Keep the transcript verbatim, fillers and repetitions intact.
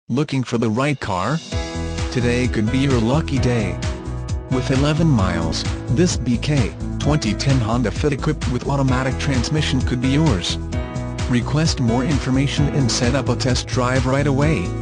Looking for the right car? Today could be your lucky day. With eleven miles, this B K twenty ten Honda Fit equipped with automatic transmission could be yours. Request more information and set up a test drive right away.